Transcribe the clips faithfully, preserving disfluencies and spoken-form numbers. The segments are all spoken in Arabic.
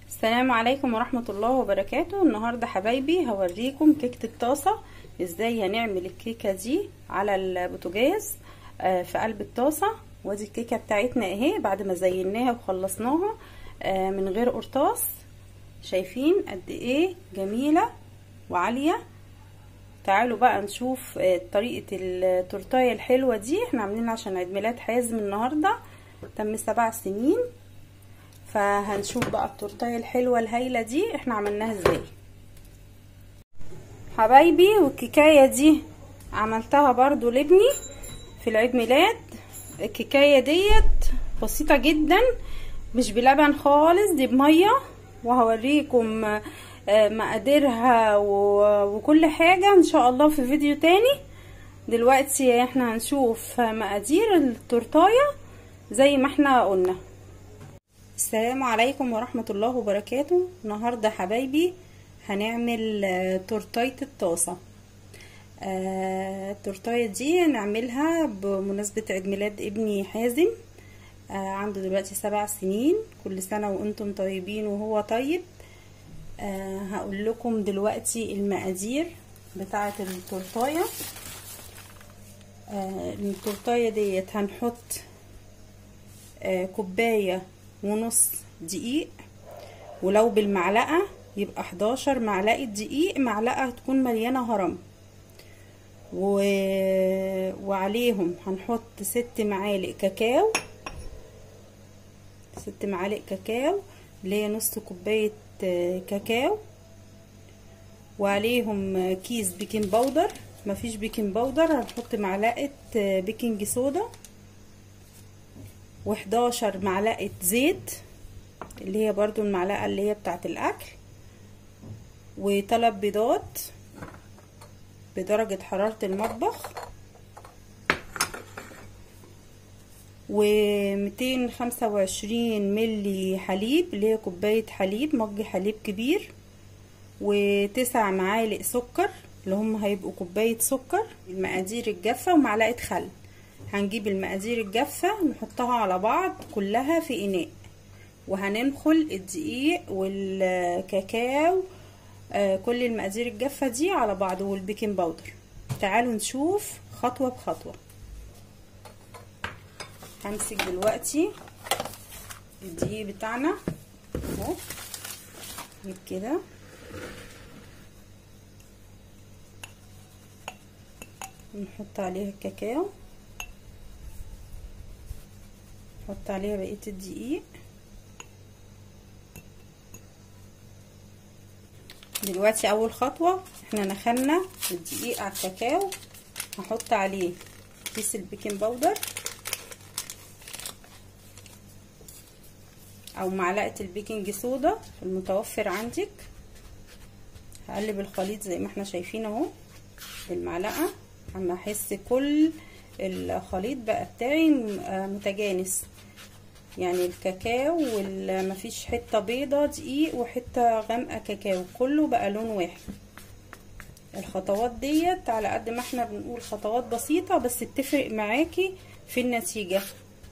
السلام عليكم ورحمة الله وبركاته. النهاردة حبايبي هوريكم كيكة الطاسة، ازاي هنعمل الكيكة دي على البوتاجاز في قلب الطاسة. ودي الكيكة بتاعتنا اهي بعد ما زيناها وخلصناها من غير قرطاس. شايفين قد ايه جميلة وعالية. تعالوا بقى نشوف طريقة التورتاية الحلوة دي. احنا عاملين عشان عيد ميلاد حازم النهاردة، تم سبع سنين، فهنشوف بقى التورتايه الحلوه الهايله دي احنا عملناها ازاي حبايبي. والكيكايه دي عملتها برضو لابني في العيد ميلاد. الكيكايه ديت بسيطه جدا، مش بلبن خالص، دي بميه، وهوريكم مقاديرها وكل حاجه ان شاء الله في فيديو تاني. دلوقتي احنا هنشوف مقادير التورتايه زي ما احنا قلنا. السلام عليكم ورحمة الله وبركاته. النهاردة حبايبي هنعمل تورتاية الطاسة. آه التورتاية دي نعملها بمناسبة عيد ميلاد ابني حازم. آه عنده دلوقتي سبع سنين، كل سنة وانتم طيبين وهو طيب. آه هقول لكم دلوقتي المقادير بتاعة التورتاية. آه التورتاية ديت هنحط آه كوباية ونص دقيق، ولو بالمعلقة يبقى حداشر معلقة دقيق، معلقة تكون مليانة هرم، و... وعليهم هنحط ست معالق كاكاو، ست معالق كاكاو اللي هي نص كوباية كاكاو، وعليهم كيس بيكنج باودر. مفيش بيكنج باودر هنحط معلقة بيكنج صودا، وحداشر معلقة زيت اللي هي برضو المعلقة اللي هي بتاعت الاكل، وثلاث بيضات بدرجة حرارة المطبخ، ومئتين وخمسة وعشرين ملي حليب اللي هي كوباية حليب، مج حليب كبير، وتسع معالق سكر اللي هم هيبقوا كوباية سكر. المقادير الجافة ومعلقة خل. هنجيب المقادير الجافة نحطها على بعض كلها في إناء، وهننخل الدقيق والكاكاو، آه كل المقادير الجافة دي على بعض، والبيكنج باودر. تعالوا نشوف خطوة بخطوة. همسك دلوقتي الدقيق بتاعنا اهو كده، نحط عليها الكاكاو، نحط عليها بقية الدقيق. دلوقتي اول خطوة احنا نخلنا الدقيق على الكاكاو، هحط عليه كيس البيكنج باودر او معلقة البيكنج صودا المتوفر عندك. هقلب الخليط زي ما احنا شايفين اهو بالمعلقة، اما احس كل الخليط بقى بتاعي متجانس، يعني الكاكاو ومفيش حته بيضه دقيق وحته غامقه كاكاو، كله بقى لون واحد. الخطوات ديت على قد ما احنا بنقول خطوات بسيطه بس بتفرق معاكي في النتيجه.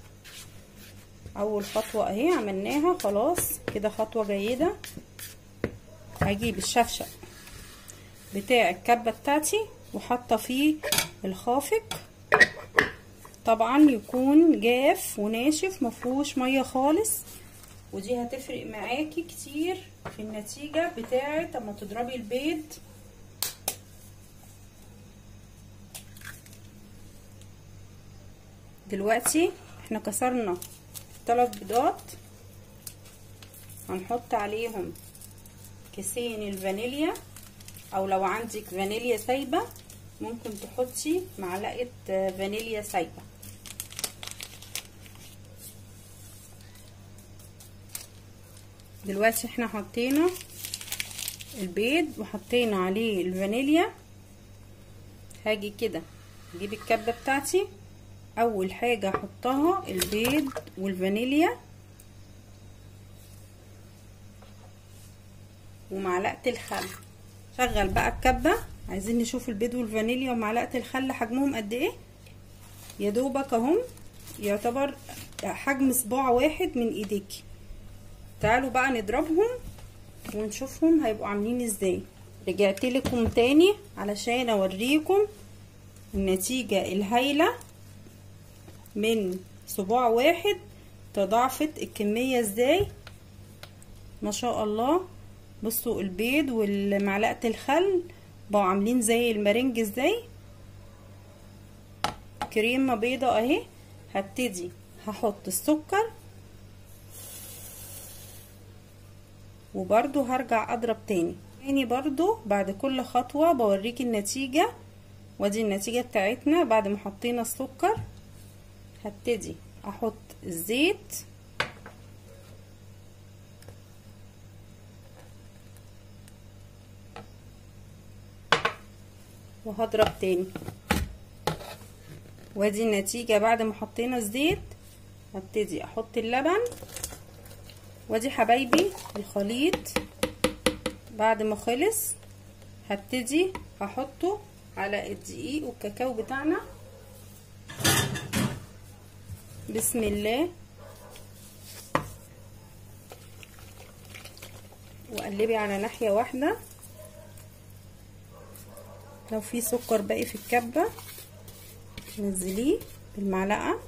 اول خطوه اهي عملناها خلاص كده، خطوه جيده. هجيب الشفشق بتاع الكبه بتاعتي وحاطه فيه الخافق، طبعا يكون جاف وناشف مفهوش ميه خالص، ودي هتفرق معاكي كتير في النتيجه بتاعه اما تضربي البيض. دلوقتي احنا كسرنا ثلاث بيضات، هنحط عليهم كيسين الفانيليا، او لو عندك فانيليا سايبه ممكن تحطي معلقه فانيليا سايبه. دلوقتي احنا حطينا البيض وحطينا عليه الفانيليا. هاجي كده اجيب الكبه بتاعتي، اول حاجه احطها البيض والفانيليا ومعلقه الخل. شغل بقى الكبه، عايزين نشوف البيض والفانيليا ومعلقه الخل حجمهم قد ايه. يا دوبك اهم، يعتبر حجم صباع واحد من ايديكي. تعالوا بقى نضربهم ونشوفهم هيبقوا عاملين ازاي. رجعت لكم تاني علشان اوريكم النتيجة الهايلة من صباع واحد تضاعفت الكمية ازاي ما شاء الله. بصوا البيض والمعلقة الخل بقوا عاملين زي المرنج ازاي. كريمة بيضة اهي. هبتدي هحط السكر وبرضو هرجع اضرب تاني تاني برضو بعد كل خطوة بوريك النتيجة. ودي النتيجة بتاعتنا بعد ما حطينا السكر. هبتدي احط الزيت وهضرب تاني. ودي النتيجة بعد ما حطينا الزيت. هبتدي احط اللبن. ودي حبايبي الخليط بعد ما خلص هبتدي هحطه على الدقيق والكاكاو بتاعنا. بسم الله. وقلبي على ناحية واحدة. لو في سكر باقي في الكبة نزليه بالمعلقة.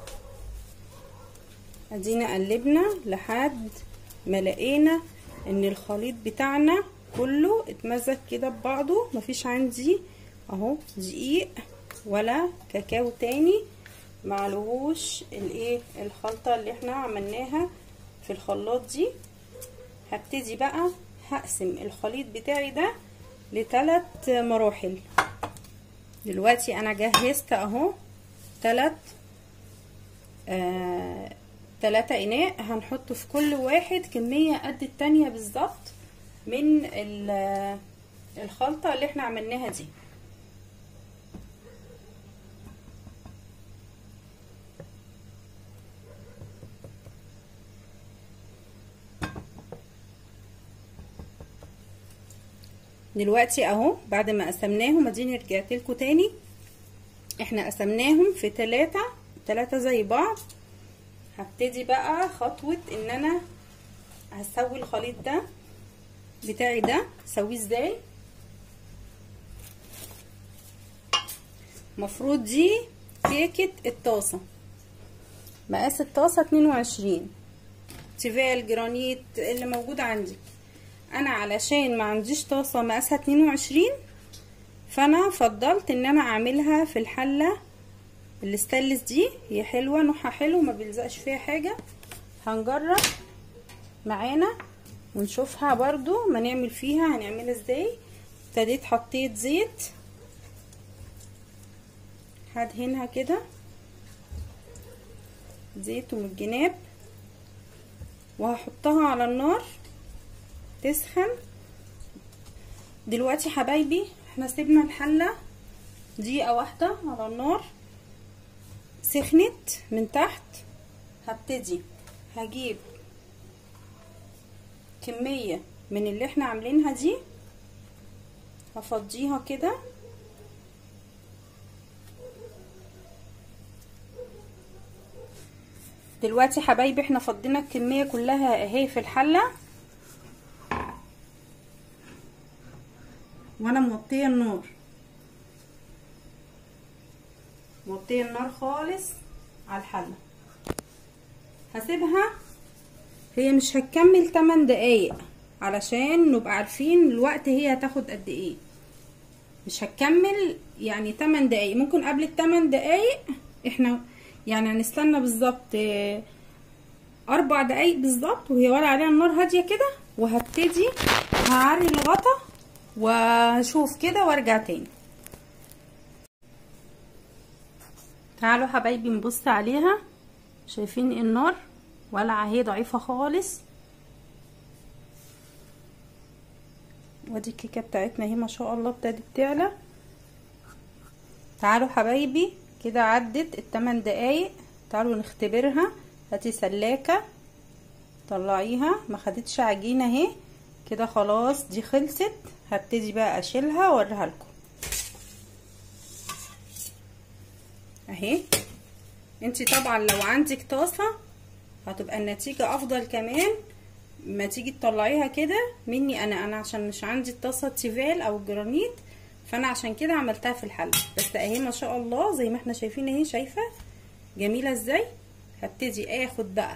ادينا قلبنا لحد ما لقينا ان الخليط بتاعنا كله اتمزج كده ببعضه. مفيش عندي اهو دقيق ولا كاكاو تاني معلهوش الايه الخلطة اللي احنا عملناها في الخلاط دي. هبتدي بقى هقسم الخليط بتاعي ده لثلاث مراحل. دلوقتي انا جهزت اهو ثلاث آه ثلاثة اناء. هنحط في كل واحد كمية قد التانية بالظبط من الخلطة اللي احنا عملناها دي. دلوقتي اهو بعد ما قسمناهم اديني رجعت لكم تاني. احنا قسمناهم في ثلاثة ثلاثة زي بعض. هبتدي بقى خطوة ان انا هسوي الخليط ده بتاعي ده. اسويه ازاي؟ مفروض دي كيكة الطاسة. مقاس الطاسة اتنين وعشرين تيفال جرانيت اللي موجود عندي. انا علشان ما عنديش طاسة مقاسها اتنين وعشرين فانا فضلت ان انا اعملها في الحلة الاستانلس دي. هي حلوة نوعها حلو ما بيلزقش فيها حاجة. هنجرب معانا ونشوفها برضو ما نعمل فيها هنعملها ازاي. ابتديت حطيت زيت هدهنها كده زيت ومن الجناب وهحطها على النار تسخن. دلوقتي حبايبي احنا سيبنا الحلة دقيقة واحدة على النار سخنت من تحت. هبتدي هجيب كمية من اللي احنا عاملينها دي هفضيها كده دلوقتي حبايبي. احنا فضينا الكمية كلها اهي في الحلة وانا موطيه النار موطيه النار خالص على الحله. هسيبها هي مش هتكمل تمن دقايق علشان نبقى عارفين الوقت هي هتاخد قد ايه. مش هتكمل يعني تمن دقايق. ممكن قبل التمن دقايق احنا يعني هنستنى بالظبط اربع دقايق بالظبط وهي ولا عليها النار هاديه كده. وهبتدي هعري الغطا واشوف كده وارجع تاني. تعالوا حبايبي نبص عليها. شايفين النار ولعه اهي ضعيفه خالص. ودي الكيكه بتاعتنا اهي ما شاء الله ابتدت تعلى. تعالوا حبايبي كده عدت التمن دقايق. تعالوا نختبرها. هاتي سلاكه طلعيها. ما خدتش عجينه اهي كده خلاص دي خلصت. هبتدي بقى اشيلها واوريها لكم اهي. انتي طبعا لو عندك طاسه هتبقى النتيجه افضل كمان ما تيجي تطلعيها كده مني انا انا عشان مش عندي الطاسه تيفال او جرانيت، فانا عشان كده عملتها في الحله. بس اهي ما شاء الله زي ما احنا شايفين اهي، شايفه جميله ازاي. هبتدي اخد بقى،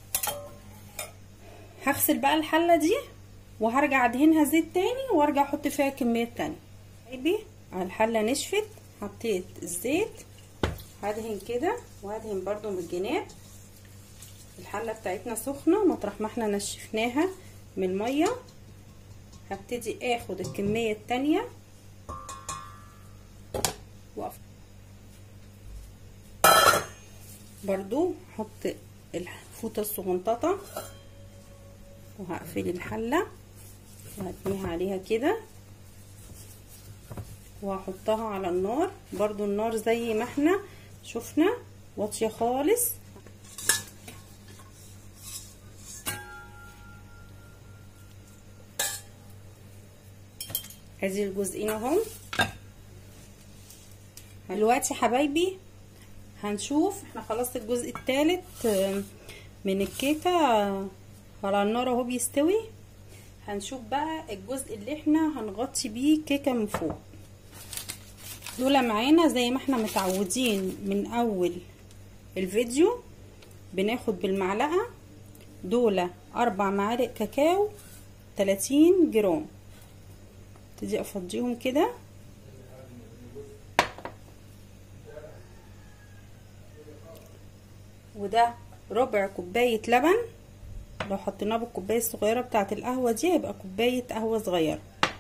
هغسل بقى الحله دي وهرجع ادهنها زيت تاني وارجع احط فيها كميه تانية. حبيبي الحله نشفت، حطيت الزيت، هدهن كده وهدهن برضو من الجناب. الحله بتاعتنا سخنه مطرح ما احنا نشفناها من الميه. هبتدي اخد الكميه التانية واقف برضو احط الفوطه الصغنططه وهقفل الحله وهتنيها عليها كده وهحطها على النار. برضو النار زي ما احنا شفنا واطيه خالص. ادي الجزئين اهم. دلوقتي حبايبي هنشوف، احنا خلصت الجزء الثالث من الكيكه على النار اهو بيستوي. هنشوف بقى الجزء اللي احنا هنغطي بيه كيكه من فوق. دول معانا زي ما احنا متعودين من اول الفيديو، بناخد بالمعلقه دول اربع معالق كاكاو تلاتين جرام. ابتدي افضيهم كده وده ربع كوبايه لبن. لو حطيناه بالكوبايه الصغيره بتاعه القهوه دي هيبقى كوبايه قهوه صغيره.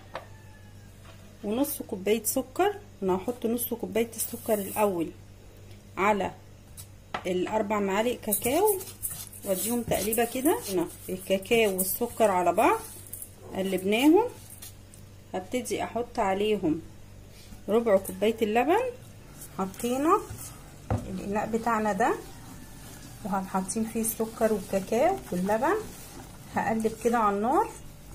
ونص كوبايه سكر. انا هحط نص كوبايه السكر الاول على الاربع معالق كاكاو واديهم تقليبه كده. هنا الكاكاو والسكر على بعض قلبناهم. هبتدي احط عليهم ربع كوبايه اللبن. حطينا الاناء بتاعنا ده وهنحطين فيه السكر والكاكاو واللبن. هقلب كده على النار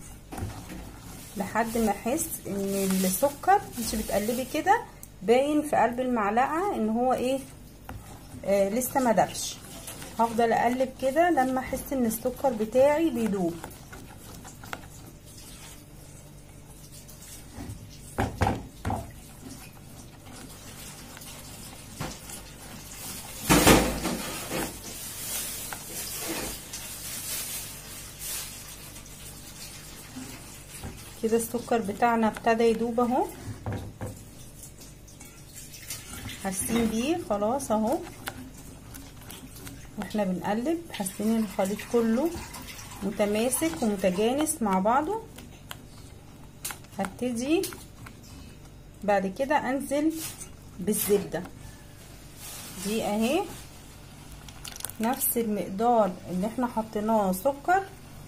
لحد ما احس ان السكر انت بتقلبي كده باين في قلب المعلقه ان هو ايه آه لسه ما دبش. هفضل اقلب كده لما احس ان السكر بتاعي بيدوب. كده السكر بتاعنا ابتدى يدوب اهو، حاسين بيه خلاص اهو. واحنا بنقلب حاسين ان الخليط كله متماسك ومتجانس مع بعضه. هبتدي بعد كده انزل بالزبده دي اهي، نفس المقدار اللي احنا حطيناه سكر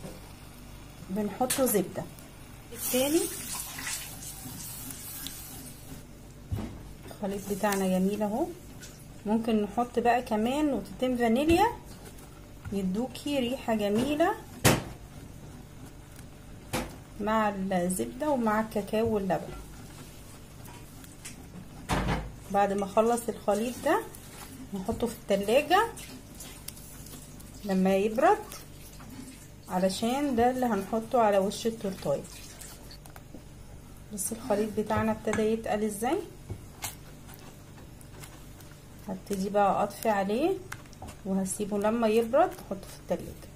بنحطه زبده. التاني الخليط بتاعنا جميل اهو. ممكن نحط بقى كمان نقطتين فانيليا يدوكي ريحه جميله مع الزبده ومع الكاكاو واللبن. بعد ما اخلص الخليط ده نحطه في التلاجة لما يبرد، علشان ده اللي هنحطه على وش التورتايه. بس الخليط بتاعنا ابتدى يتقل ازاي. هبتدي بقى اطفي عليه وهسيبه لما يبرد احطه في التلاجة.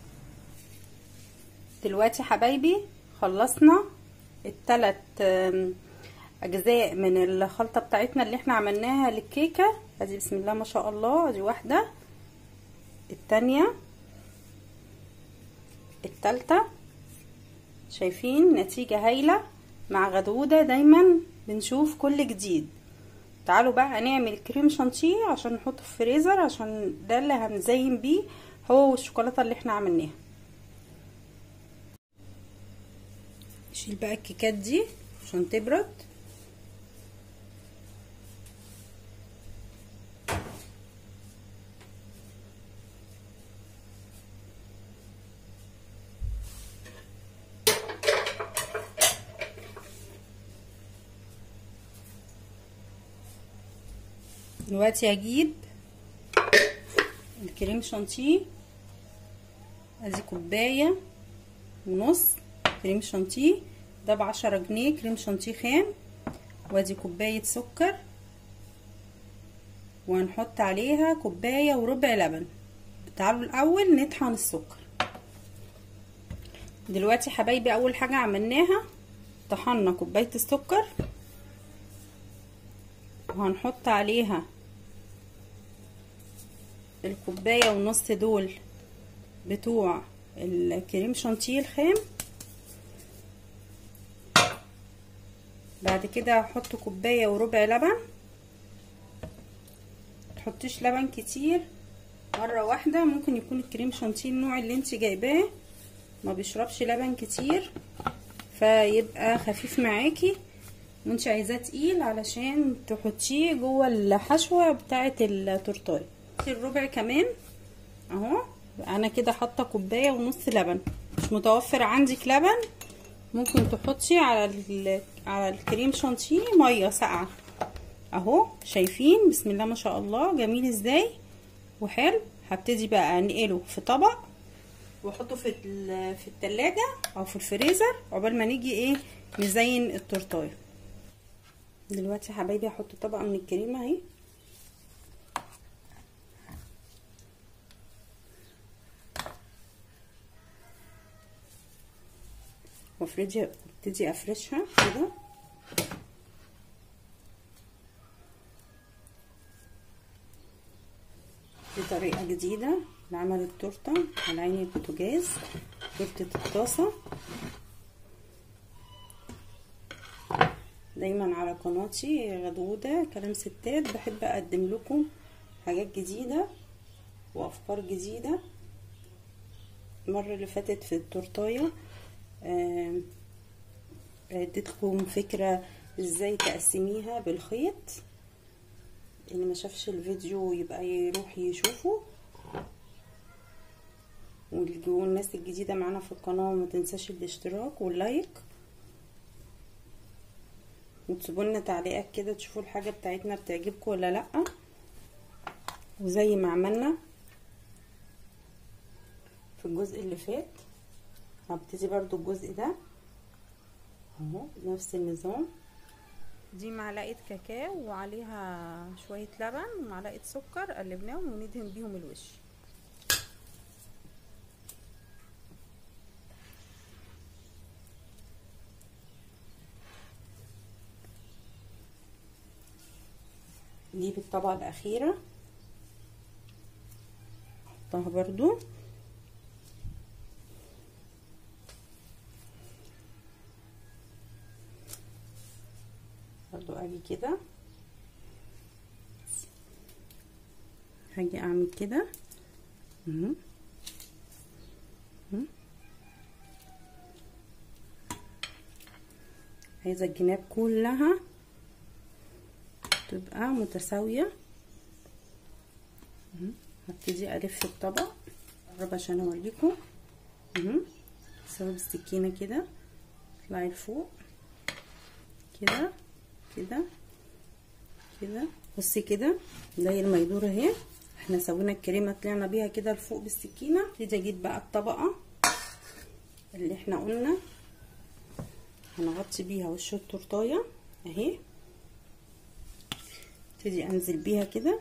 دلوقتي حبايبي خلصنا الثلاث اجزاء من الخلطه بتاعتنا اللي احنا عملناها للكيكه. ادي بسم الله ما شاء الله، ادي واحده، التانية، التالتة. شايفين نتيجه هايله مع غدوده. دايما بنشوف كل جديد. تعالوا بقى نعمل كريم شانتيه عشان نحطه في الفريزر، عشان ده اللي هنزين بيه هو والشوكولاته اللي احنا عملناها. نشيل بقى الكيكات دي عشان تبرد. دلوقتي هجيب الكريم شانتيه. ادي كوبايه ونص كريم شانتيه، ده بعشرة جنيه كريم شانتيه خام. وادي كوباية سكر، وهنحط عليها كوباية وربع لبن. تعالوا الاول نطحن السكر. دلوقتي حبايبي اول حاجة عملناها طحنا كوباية السكر، وهنحط عليها الكوباية ونص دول بتوع الكريم شانتيه الخام. بعد كده هحط كوباية وربع لبن. متحطيش لبن كتير مرة واحدة، ممكن يكون الكريم شانتيه النوع اللي انت جايباه ما بيشربش لبن كتير، فيبقى خفيف معاكي، وانت عايزاه تقيل علشان تحطيه جوه الحشوة بتاعه التورتايه. الربع كمان اهو. انا كده حاطه كوبايه ونص لبن. مش متوفر عندك لبن ممكن تحطي على على الكريم شانتيه ميه ساقعه اهو. شايفين بسم الله ما شاء الله جميل ازاي وحلو. هبتدي بقى انقله في طبق واحطه في في التلاجة او في الفريزر عقبال ما نيجي ايه نزين التورتايه. دلوقتي يا حبايبي هحط طبقه من الكريمه اهي، وافردي ابتدي افرشها كده. دي طريقه جديده لعمل التورته على عين البوتاجاز، تورته الطاسه. دايما على قناتي غدوده كلام ستات بحب اقدم لكم حاجات جديده وافكار جديده. المره اللي فاتت في التورتايه اديتكم فكره ازاي تقسميها بالخيط. اللي ما شافش الفيديو يبقى يروح يشوفه، والناس الجديده معانا في القناه ما تنساش الاشتراك واللايك، وتسيبوا لنا تعليقات كده تشوفوا الحاجه بتاعتنا بتعجبكم ولا لا. وزي ما عملنا في الجزء اللي فات هبتدي برضو الجزء ده اهو نفس النظام. دي معلقه كاكاو وعليها شويه لبن ومعلقه سكر قلبناهم وندهن بيهم الوش. دي بالطبقه الاخيره احطها برضو برضو اجي كده، هاجي اعمل كده اهو. عايزه الجناب كلها تبقى متساويه. هبتدي الف الطبق اقرب عشان اوريكم اهو. سوي بالسكينه كده، اطلعي لفوق كده كده كده. بصي كده زي ما يدور اهي. احنا سوينا الكريمه طلعنا بيها كده لفوق بالسكينه. ابتدي اجيب بقى الطبقه اللي احنا قلنا هنغطي بيها وش التورتايه اهي. ابتدي انزل بيها كده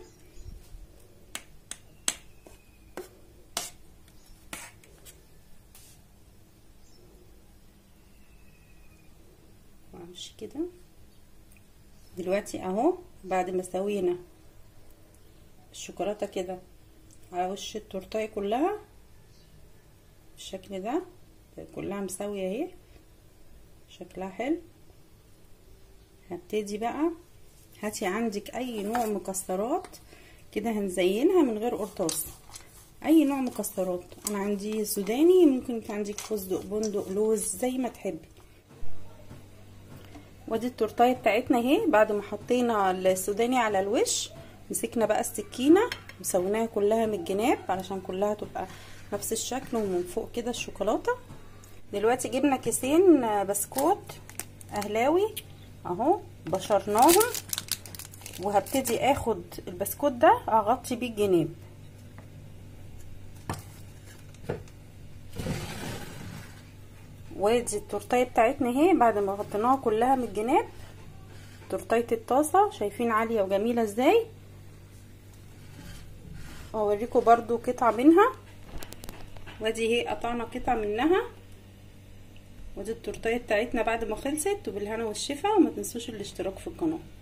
وامشي كده. دلوقتي اهو بعد ما سوينا الشوكولاته كده على وش التورتايه كلها بالشكل ده، كلها مساويه اهي شكلها حلو. هبتدي بقى هاتي عندك اي نوع مكسرات كده هنزينها من غير قرطاس، اي نوع مكسرات. انا عندي سوداني، ممكن يكون عندك فستق بندق لوز زي ما تحبي. ودي التورتايه بتاعتنا اهي. بعد ما حطينا السوداني على الوش مسكنا بقى السكينه وسويناها كلها من الجناب علشان كلها تبقى نفس الشكل، ومن فوق كده الشوكولاته. دلوقتي جبنا كيسين بسكوت اهلاوي اهو بشرناهم، وهبتدي اخد البسكوت ده اغطي بيه الجناب. وادي التورتيه بتاعتنا اهي بعد ما غطيناها كلها من الجناب. تورتيه الطاسه شايفين عاليه وجميله ازاي. اوريكم برضو قطعه منها، وادي اهي قطعنا قطعه منها. ودي التورتيه بتاعتنا بعد ما خلصت، وبالهنا والشفا. وما تنسوش الاشتراك في القناه.